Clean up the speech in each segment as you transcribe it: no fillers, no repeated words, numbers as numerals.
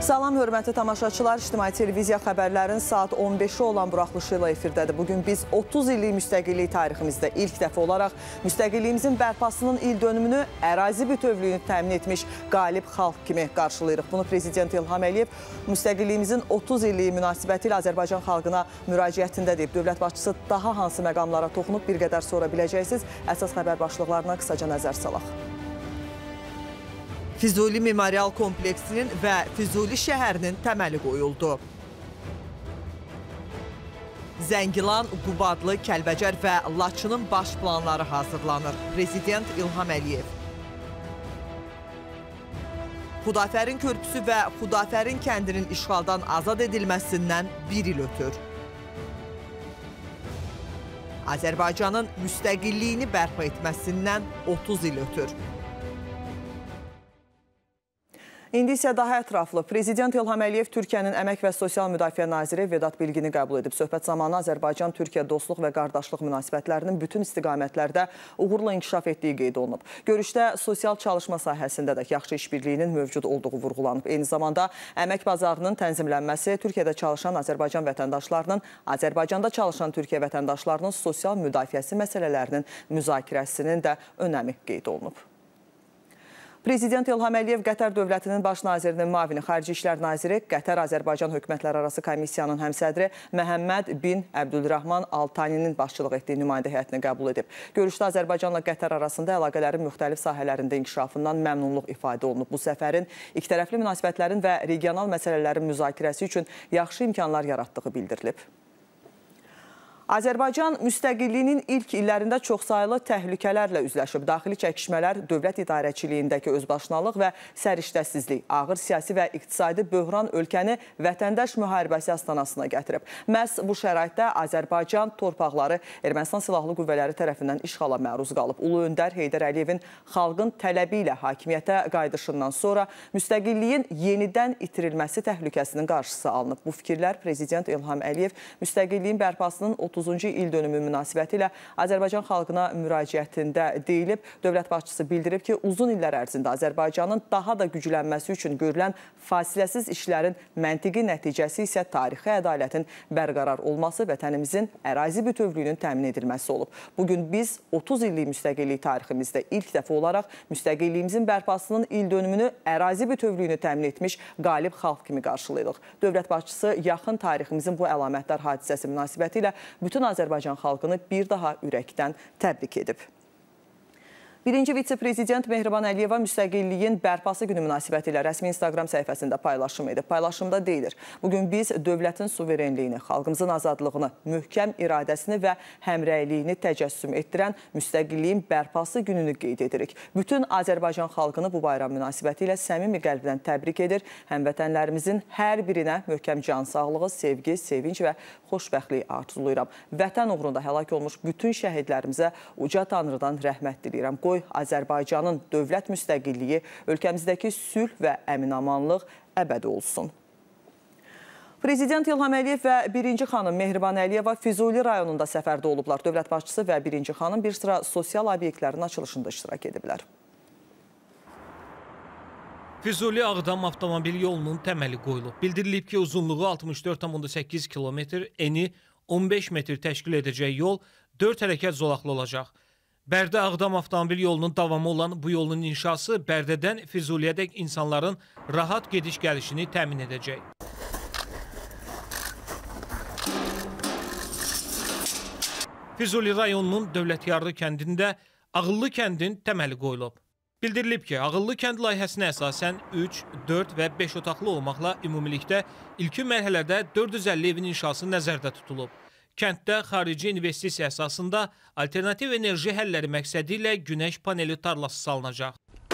Salam, hörmətli tamaşaçılar. İctimai televiziya xəbərlərin saat 15-i olan buraxılışı ilə efirdədir. Bugün biz 30 illik müstəqillik tariximizdə ilk dəfə olaraq müstəqilliyimizin bərpasının il dönümünü ərazi bütövlüyünü təmin etmiş qalib xalq kimi qarşılayırıq. Bunu Prezident İlham Əliyev müstəqilliyimizin 30 illiyi münasibəti ilə Azərbaycan xalqına müraciətində deyib. Dövlət başçısı daha hansı məqamlara toxunub bir qədər sonra biləcəksiniz. Əsas xəbər başlıqlarına qısaca nəzər salaq. Füzuli Memorial kompleksinin və Füzuli şəhərinin təməli qoyuldu. Zəngilan, Qubadlı, Kəlbəcər və Laçının baş planları hazırlanır. Prezident İlham Əliyev. Xudafərin körpüsü və Xudafərin kəndinin işğaldan azad edilməsindən bir il ötür. Azərbaycanın müstəqilliyini bərpa etməsindən 30 il ötür. İndi isə daha ətraflı. Prezident İlham Əliyev Türkiyənin Əmək və Sosial Müdafiə Naziri Vedat Bilgini qəbul edib. Söhbət zamanı Azərbaycan-Türkiyə dostluq və qardaşlıq münasibətlərinin bütün istiqamətlərdə uğurla inkişaf etdiyi qeyd olunub. Görüşdə sosial çalışma sahəsində də yaxşı işbirliyinin mövcud olduğu vurğulanıb. Eyni zamanda əmək bazarının tənzimlənməsi, Türkiyədə çalışan Azərbaycan vətəndaşlarının, Azərbaycanda çalışan Türkiyə vətəndaşlarının sosial müdafiəsi məsələlərinin müzakirəsinin də önəmi qeyd olunub. Prezident İlham Əliyev Qətər dövlətinin baş nazirinin müavini, Xarici İşlər naziri, Qətər-Azərbaycan hökumətlərarası komissiyanın həmsədri Məhəmməd bin Əbdülrahman Altaninin başçılıq etdiyi nümayəndə heyətini qəbul edib. Görüşdə Azərbaycanla Qətər arasında əlaqələrin müxtəlif sahələrində inkişafından məmnunluq ifadə olunub. Bu səfərin ikitərəfli münasibətlərin və regional məsələlərin müzakirəsi üçün yaxşı imkanlar yaratdığı bildirilib. Azərbaycan müstəqilliyinin ilk illərində çoxsaylı təhlükələrlə üzləşib. Daxili çəkişmələr, dövlət idarəçiliyindəki özbaşınalıq və səriştəsizlik, ağır siyasi və iqtisadi böhran ölkəni vətəndaş müharibəsi astanasına gətirib. Məhz bu şəraitdə Azərbaycan torpaqları Ermənistan Silahlı Qüvvələri tərəfindən işğala məruz qalıb. Ulu öndər Heydər Əliyevin xalqın tələbi ilə hakimiyyətə qayıdışından sonra müstəqilliyin yenidən itirilməsi təhlükəsinin qarşısı alınıb. Bu fikirlər Prezident İlham Əliyev müstəqilliyin bərpasının 30-cu il dönümü münasibəti ilə Azərbaycan xalqına müraciətində deyilib. Dövlət başçısı bildirib ki, uzun illər ərzində Azərbaycanın daha da güclənməsi üçün görülən fasiləsiz işlərin məntiqi nəticəsi isə tarixi ədalətin bərqərar olması, vətənimizin ərazi bütövlüyünün təmin edilməsi olub. Bugün biz 30 illik müstəqillik tariximizdə ilk dəfə olaraq müstəqilliyimizin bərpasının il dönümünü ərazi bütövlüyünü təmin etmiş qalib xalq kimi qarşılayırıq. Dövlət başçısı yaxın tariximizin bu əlamətdar hadisəsi münasibəti ilə bütün Azərbaycan xalqını bir daha ürəkdən təbrik edib. Birinci vitse-prezident Mehriban Əliyeva müstəqilliyin bərpası günü münasibəti ilə rəsmi Instagram səhifəsində paylaşım edib. Paylaşımda deyilir, bugün biz dövlətin suverenliyini, xalqımızın azadlığını, möhkəm iradəsini və həmrəyliyini təcəssüm etdirən müstəqilliyin bərpası gününü qeyd edirik. Bütün Azərbaycan xalqını bu bayram münasibəti ilə səmimi qəlbdən təbrik edir. Həmvətənlərimizin hər birinə möhkəm can sağlığı, sevgi, sevinç və xoşbəxtlik arzulayıram. Vətən uğrunda həlak olmuş bütün şəhidlərimizə uca Tanrıdan rəhmət diləyirəm. Qoy Azərbaycanın dövlət müstəqilliyi, ölkəmizdəki sülh və əmin-amanlıq əbədi olsun. Prezident İlham Əliyev və birinci xanım Mehriban Əliyeva Füzuli rayonunda səfərdə olublar. Dövlət başçısı və birinci xanım bir sıra sosial obyektlərin açılışında iştirak ediblər. Füzuli Ağdam avtomobil yolunun təməli qoyulub. Bildirilib ki, uzunluğu 64,8 km, eni 15 metr təşkil edəcək yol 4 hərəkət zolaqlı olacaq. Bərdə-Ağdam avtomobil yolunun davamı olan bu yolun inşası Bərdədən Füzuliyədək insanların rahat gediş-gəlişini təmin edəcək. Füzuli rayonunun Dövlətyarlı kəndində Ağıllı kəndin təməli qoyulub. Bildirilib ki, Ağıllı kənd layihəsinə əsasən 3, 4 və 5 otaqlı olmaqla ümumilikdə ilkin mərhələdə 450 evin inşası nəzərdə tutulub. Kənddə xarici investisiya əsasında alternativ enerji həlləri məqsədi ilə günəş paneli tarlası salınacaq.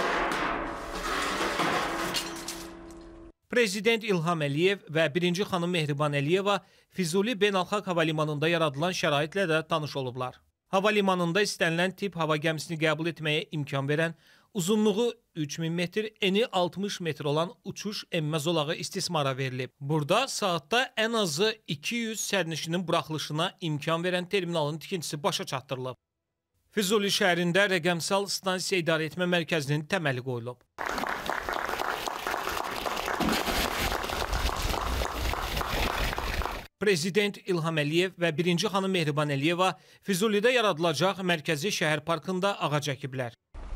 Prezident İlham Əliyev və birinci xanım Mehriban Əliyeva Füzuli Beynəlxalq Hava Limanında yaradılan şəraitlə də tanış olublar. Hava limanında istənilən tip hava gəmisini qəbul etməyə imkan verən, uzunluğu 3000 metr, eni 60 metr olan uçuş emmə zolağı istismara verilib. Burada saatda ən azı 200 sərnişinin buraxılışına imkan verən terminalın tikintisi başa çatdırılıb. Füzuli şəhərində rəqəmsal stansiya idarə etmə mərkəzinin təməli qoyulub. Prezident İlham Əliyev və 1-ci xanım Mehriban Əliyeva Füzulidə yaradılacaq Mərkəzi Şəhər Parkında ağac əkiblər.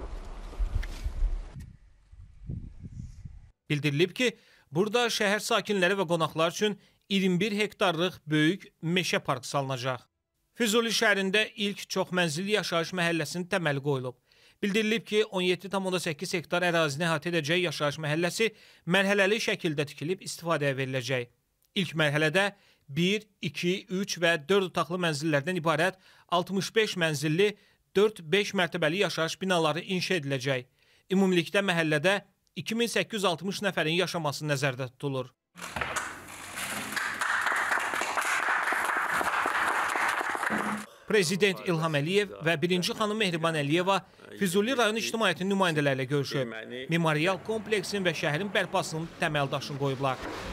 Bildirilib ki, burada şəhər sakinləri və qonaqlar üçün 21 hektarlıq böyük meşə park salınacaq. Füzuli şəhərində ilk çoxmənzilli yaşayış məhəlləsinin təməli qoyulub. Bildirilib ki, 17,8 hektar ərazini əhatə edəcək yaşayış məhəlləsi mərhələli şəkildə tikilib istifadəyə veriləcək. İlk mərhələdə 1, 2, 3 və 4 otaqlı mənzillərdən ibarət 65 mənzilli 4-5 mərtəbəli yaşayış binaları inşa ediləcək. Ümumilikdə məhəllədə 2860 nəfərin yaşaması nəzərdə tutulur. Prezident İlham Əliyev və 1-ci xanım Mehriban Əliyeva Füzuli rayon ictimaiyyətinin nümayəndələri ilə görüşüb. Memorial kompleksin və şəhərin bərpasının təməl daşını qoyublar.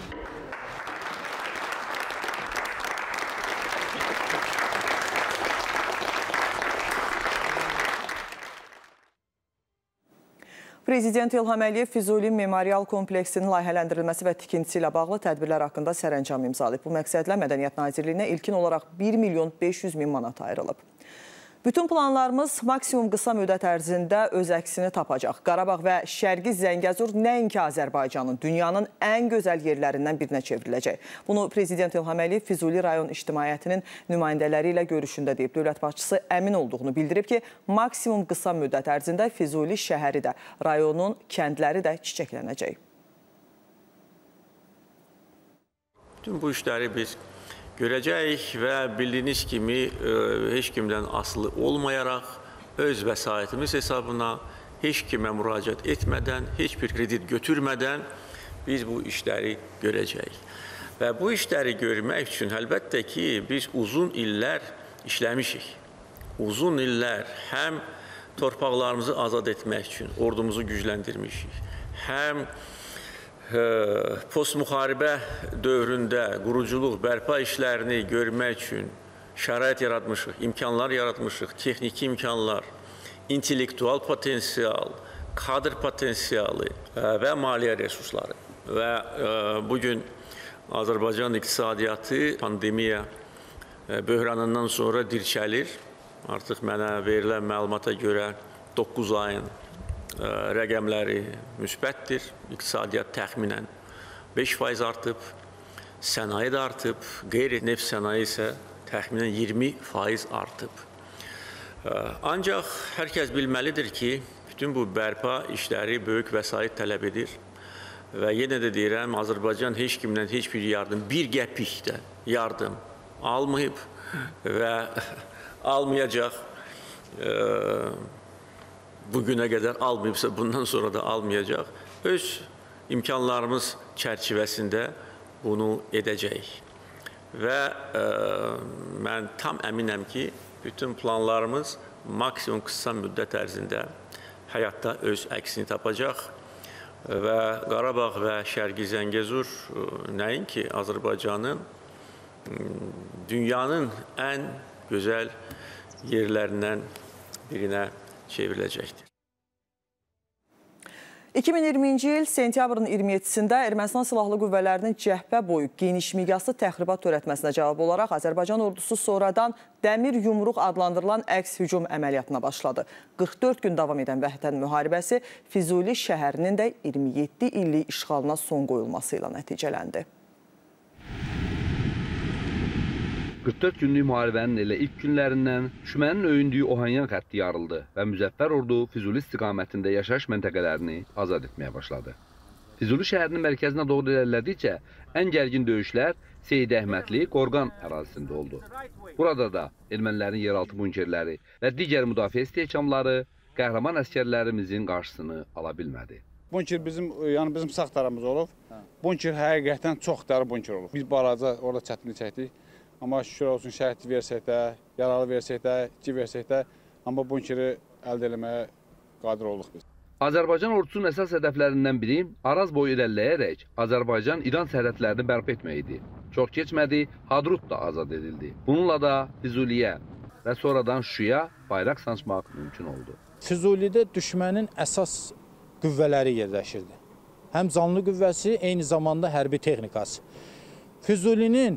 Prezident İlham Əliyev Füzuli Memorial kompleksinin layihələndirilməsi və tikintisi ilə bağlı tədbirlər haqqında sərəncam imzalayıb. Bu məqsədlə Mədəniyyət Nazirliyinə ilkin olaraq 1 milyon 500 min manat ayrılıb. Bütün planlarımız maksimum qısa müddət ərzində öz əksini tapacaq. Qarabağ və Şərqi Zəngəzur nəinki Azərbaycanın, dünyanın ən gözəl yerlərindən birinə çevriləcək. Bunu Prezident İlham Əliyev Füzuli rayon ictimaiyyətinin nümayəndələri ilə görüşündə deyib. Dövlət başçısı əmin olduğunu bildirib ki, maksimum qısa müddət ərzində Füzuli şəhəri də, rayonun kəndləri də çiçəklənəcək. Bütün bu işləri biz görəcəyik və bildiyiniz kimi heç kimdən asılı olmayaraq öz vəsaitimiz hesabına heç kimə müraciət etmədən, heç bir kredit götürmədən biz bu işləri görəcəyik. Və bu işləri görmək üçün əlbəttə ki, biz uzun illər işləmişik. Uzun illər həm torpaqlarımızı azad etmək üçün ordumuzu gücləndirmişik, həm postmüharibə dövründə quruculuq, bərpa işlərini görmək üçün şərait yaratmışıq, imkanlar yaratmışıq, texniki imkanlar, intellektual potensial, kadr potensialı və maliyyə resursları. Və bugün Azərbaycan iqtisadiyyatı pandemiya böhranından sonra dirçəlir. Artıq mənə verilən məlumata görə 9 ayın rəqəmləri müsbətdir. İqtisadiyyat təxminən 5% artıb, sənaye də artıb, qeyri-neft sənaye isə təxminən 20% artıb. Ancaq hər kəs bilməlidir ki, bütün bu bərpa işləri böyük vəsait tələb edir. Və yenə də deyirəm, Azərbaycan heç kimdən heç bir yardım, bir qəpik də yardım almayıb və almayacaq. Bugünə qədər almayıbsa, bundan sonra da almayacaq. Öz imkanlarımız çərçivəsində bunu edəcəyik. Və mən tam əminəm ki, bütün planlarımız maksimum qısa müddət ərzində həyatda öz əksini tapacaq. Və Qarabağ və Şərqi Zəngəzur nəinki Azərbaycanın, dünyanın ən gözəl yerlərindən birinə çevriləcəkdir. 2020-ci il sentyabrın 27-sində Ermənistan Silahlı Qüvvələrinin cəhbə boyu geniş miqyaslı təxribat törətməsinə cavab olaraq Azərbaycan ordusu sonradan Dəmir Yumruq adlandırılan əks hücum əməliyyatına başladı. 44 gün davam edən Vətən müharibəsi Füzuli şəhərinin də 27 illik işğalına son qoyulması ilə nəticələndi. 44 günlük müharibənin elə ilk günlərindən düşmənin öyündüyü Ohanyan xətti yarıldı və Müzəffər ordu Füzuli istiqamətində yaşayış məntəqələrini azad etməyə başladı. Füzuli şəhərinin mərkəzinə doğru irəlilədikcə ən gərgin döyüşlər Seyid Əhmədli, Qorqan ərazisində oldu. Burada da ermənilərin yeraltı bunkerləri və digər müdafiə istehkamları qəhrəman əskərlərimizin qarşısını ala bilmədi. Bunker bizim sağ tarafımız olub. Bunker həqiqətən çox dəri bunker olub. Biz balaca orada çətinlik çəkdik. Amma şükür olsun şəhidli versək də, yaralı versək də, iki versək də, amma bunkeri əldə eləməyə qadir olduq biz. Azərbaycan ordusunun əsas hədəflərindən biri Araz boyu irəliləyərək Azərbaycan-İran sərhədlərini bərpa etmək idi. Çox keçmədi, Hadrut da azad edildi. Bununla da Füzuliyə və sonradan Şuşaya bayraq sancmaq mümkün oldu. Füzulidə düşmənin əsas qüvvələri yerləşirdi. Həm canlı qüvvəsi, eyni zamanda hərbi texnikası. Füzulinin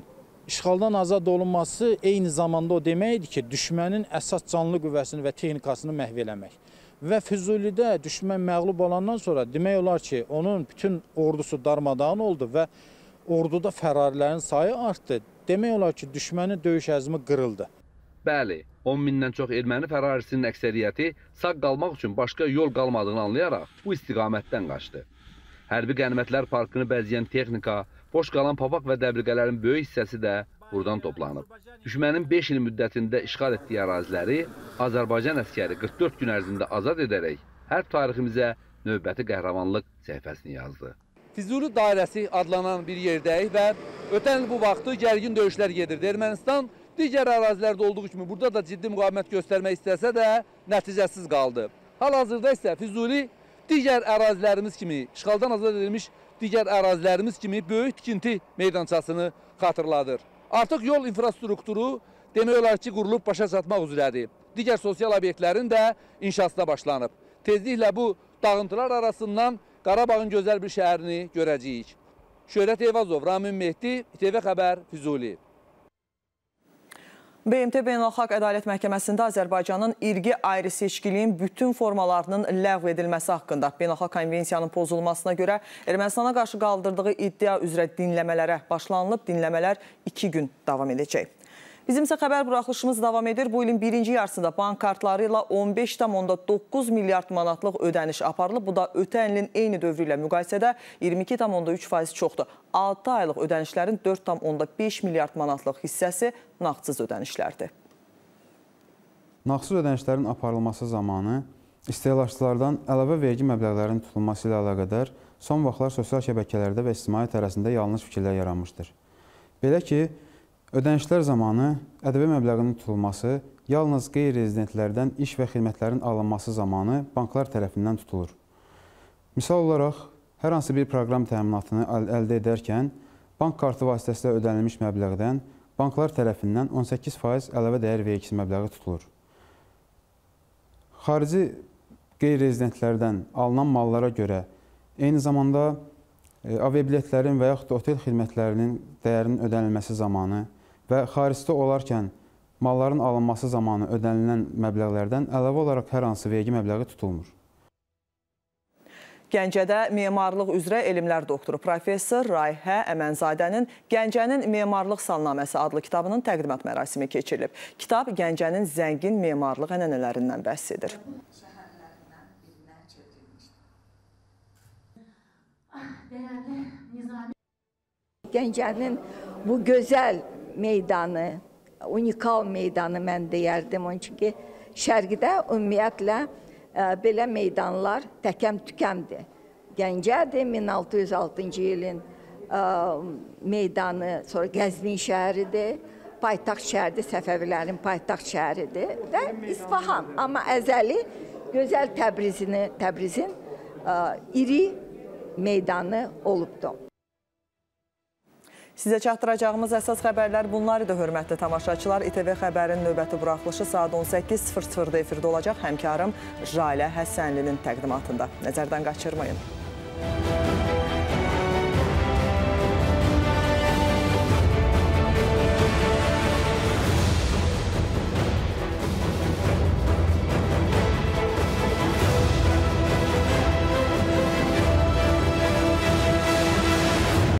İşğaldan azad olunması eyni zamanda o deməkdir ki, düşmənin əsas canlı qüvvəsini və texnikasını məhv eləmək. Və Füzulidə düşmən məğlub olandan sonra demək olar ki, onun bütün ordusu darmadağın oldu və orduda fərarilərin sayı artdı. Demək olar ki, düşmənin döyüş əzmi qırıldı. Bəli, 10 mindən çox erməni fərarisinin əksəriyyəti sağ qalmaq üçün başqa yol qalmadığını anlayaraq bu istiqamətdən qaçdı. Hərbi qənimətlər parkını bəzəyən texnika, boş qalan papaq və dəbriqələrin böyük hissəsi də buradan toplanıb. Düşmənin 5 il müddətində işğal etdiyi əraziləri Azərbaycan əskəri 44 gün ərzində azad edərək hərb tariximizə növbəti qəhrəmanlıq səhifəsini yazdı. Füzuli dairəsi adlanan bir yerdəyik və ötən il bu vaxtı gərgin döyüşlər gedirdi. Ermənistan digər ərazilərdə olduğu kimi burada da ciddi müqavimət göstərmək istəsə də nəticəsiz qaldı. Hal-hazırda isə Füzuli digər ərazilərimiz kimi, işğaldan azad edilmiş digər ərazilərimiz kimi böyük tikinti meydançasını xatırladır. Artıq yol infrastrukturu demək olar ki, qurulub başa çatmaq üzrədir. Digər sosial obyektlərin də inşasına başlanıb. Tezliklə bu dağıntılar arasından Qarabağın gözəl bir şəhərini görəcəyik. Şöhrət Eyvazov, Ramin Mehdi, İTV Xəbər, Füzuli. BMT Beynəlxalq Ədalət Məhkəməsində Azərbaycanın irqi ayrı-seçkiliyin bütün formalarının ləğv edilməsi haqqında beynəlxalq konvensiyanın pozulmasına görə Ermənistana qarşı qaldırdığı iddia üzrə dinləmələrə başlanılıb. Dinləmələr 2 gün davam edəcək. Bizim isə xəbər buraxılışımız davam edir. Bu ilin birinci yarısında bank kartları ilə 15,9 milyard manatlıq ödəniş aparılıb. Bu da ötən ilin eyni dövrü ilə müqayisədə 22,3% çoxdur. 6 aylıq ödənişlərin 4,5 milyard manatlıq hissəsi nağdsız ödənişlərdir. Nağdsız ödənişlərin aparılması zamanı istehlakçılardan əlavə vergi məbləğlərinin tutulması ilə əlaqədar son vaxtlar sosial şəbəkələrdə və ictimaiyyət arasında yanlış fikirlər yaranmışdır. Belə ki, ödənişlər zamanı ədəbi məbləğinin tutulması yalnız qeyri-rezidentlərdən iş və xidmətlərin alınması zamanı banklar tərəfindən tutulur. Misal olaraq, hər hansı bir proqram təminatını əldə edərkən, bank kartı vasitəsilə ödənilmiş məbləğdən banklar tərəfindən 18% əlavə dəyər vergisi məbləği tutulur. Xarici qeyri-rezidentlərdən alınan mallara görə eyni zamanda aviabiletlərin və yaxud da otel xidmətlərinin dəyərinin ödənilməsi zamanı və xaricdə olarkən malların alınması zamanı ödənilən məbləğlərdən əlavə olaraq hər hansı vergi məbləği tutulmur. Gəncədə memarlıq üzrə elmlər doktoru professor Rayhə Əmənzadənin Gəncənin Memarlıq Salnaməsi adlı kitabının təqdimat mərasimi keçirilib. Kitab Gəncənin zəngin memarlıq ənənələrindən bəhs edir. Gəncənin bu gözəl meydanı, unikal meydanı mən deyərdim. Onun çünki şərqdə ümumiyyətlə belə meydanlar təkəm-tükəmdir. Gəncədir, 1606-cı ilin meydanı, sonra Qəzvin şəhəridir, paytaxt şəhəridir, Səfəvilərin paytaxt şəhəridir və İsfahan. Amma əzəli gözəl Təbrizin iri meydanı olubdur. Sizə çatdıracağımız əsas xəbərlər bunlar idi, hörmətli tamaşaçılar. İTV Xəbərin növbəti buraxılışı saat 18:00-da efirdə olacaq. Həmkarım Jalə Həsənlinin təqdimatında. Nəzərdən qaçırmayın.